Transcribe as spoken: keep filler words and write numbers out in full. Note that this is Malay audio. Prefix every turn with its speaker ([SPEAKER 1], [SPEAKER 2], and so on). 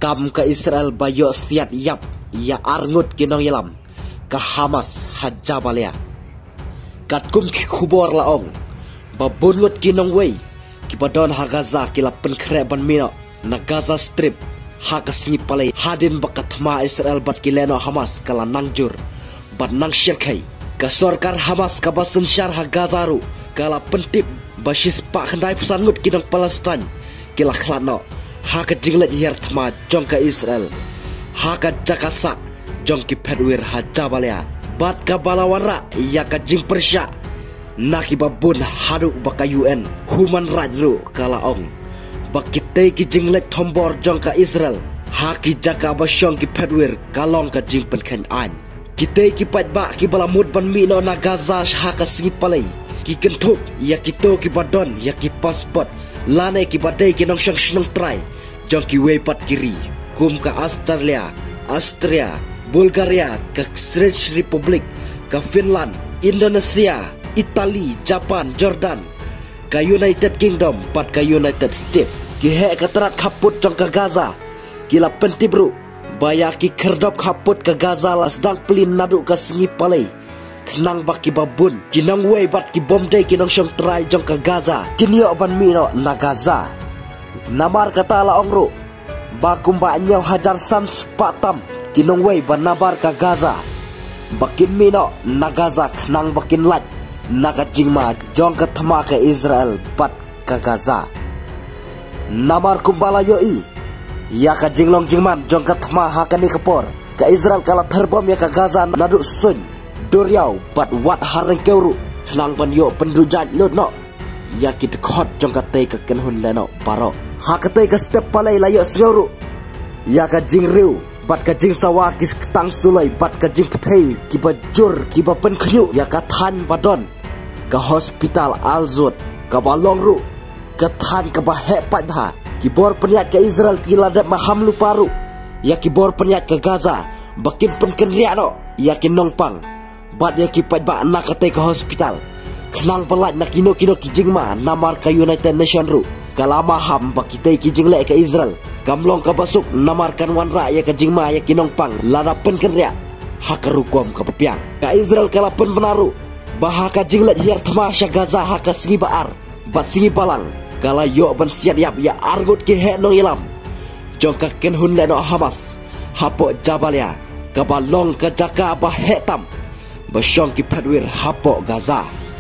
[SPEAKER 1] kam ke Israel bayo siat yap ya arngut kinong ilam ke Hamas hajabalia kat kum ki khubor laong babunlut kinong wei ki badon ha Gaza kila penkre ban mino na Gaza Strip ha kasngi palai hadin bakathma Israel bat kileno Hamas kala nangjur bat nang shirkai ka sorkar Hamas ka basun syar ha Gaza ru kala pentip basis pak khandai pusangut kinong Palestine kila khlano ha ka jinglet yer thma jong ka Israel ha ka jakasa jong ki phedwir ha jabalia bat ka balawara ya ka jing persya naki babun hadu baka U N human right ru kala ong bakite ki jinglet thombor jong ka Israel ha ki jaka basyong ki phedwir kalong ka jing penkhen an kite ki patba ki balamut ban mi no na Gaza ha ka singi palai ki kentuk ya kito ki badon ya ki passport lane ki badai ki nong syang syang try jong ki wepat kiri kum ka Australia Austria Bulgaria ka Czech Republic ka Finland Indonesia Italy Japan Jordan ka United Kingdom pat ka United States ki he ka terat khaput jong ka Gaza kila pentibru baya ki kerdop khaput ka Gaza las dang pelin nadu ka singi palai kenang baki babun kinang wei bat ki bomdai kinong syong try jong ka Gaza kinyo ban mino na Gaza namar kata la ongru bakum ba nyaw hajar sans patam kinong wei ban nabar ka Gaza bakin mino na Gaza kenang bakin lat naga jingma jong ka thama ka Israel bat ka Gaza namar kumbala yo i ya ka jinglong jingman jong ka thama ha ka ni kapor ka Israel kala terbom ya ka Gaza nadu sun Duriau bat wat hareng keuru nang ban yo pendujat lot no ya kit khot jong ka te ka ken hun leno paro ha ka te ka step palai la yo sguru ya ka jing riu bat ka jing sawa kis tang sulai bat ka jing pthei ki ba jur ki ba pen khyu ya ka than badon ka hospital alzot ka balong ru ka than ka ba he pat ha ki bor peniat ka Israel ki ladat maham lu paru ya ki bor peniat ka Gaza bakin pen ken ria no ya ki nong pang bat ya kipat ba nak kate ke hospital kenang pelat nak kino kino kijingma namar ka United Nation ru kalama ham ba kita kijing le ke Israel kamlong ka basuk namar kan wanra ya ke jingma ya kinong pang lada pen kenria hakaru kom ka pepiang ka Israel kala pen benaru bah ka jinglet hier thamasha Gaza ha ka singi baar bat singi balang kala yo ban siat yap ya argut ki he no ilam jong ka ken hun le no Hamas hapo jabalia ka balong ka jaka ba hetam basyong ki phadwir hapo Gaza